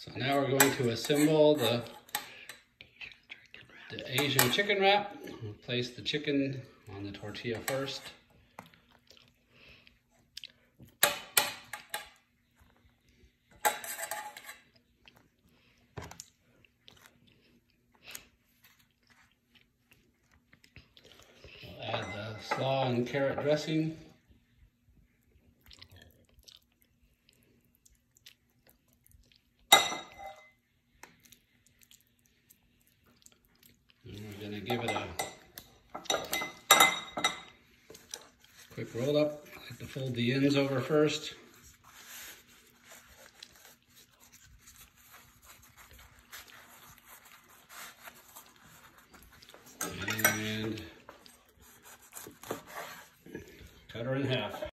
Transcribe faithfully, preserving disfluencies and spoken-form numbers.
So now we're going to assemble the, the Asian chicken wrap. We'll place the chicken on the tortilla first. We'll add the slaw and carrot dressing. We're going to give it a quick roll up. I like to fold the ends over first. And cut her in half.